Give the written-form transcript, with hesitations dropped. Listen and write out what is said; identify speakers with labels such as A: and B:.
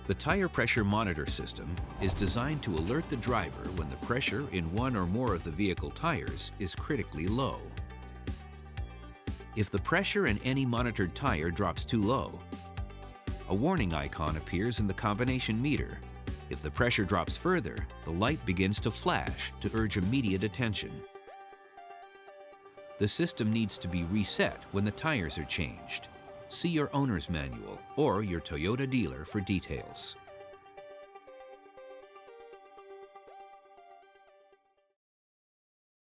A: The tire pressure monitor system is designed to alert the driver when the pressure in one or more of the vehicle tires is critically low. If the pressure in any monitored tire drops too low, a warning icon appears in the combination meter. If the pressure drops further, the light begins to flash to urge immediate attention. The system needs to be reset when the tires are changed. See your owner's manual or your Toyota dealer for details.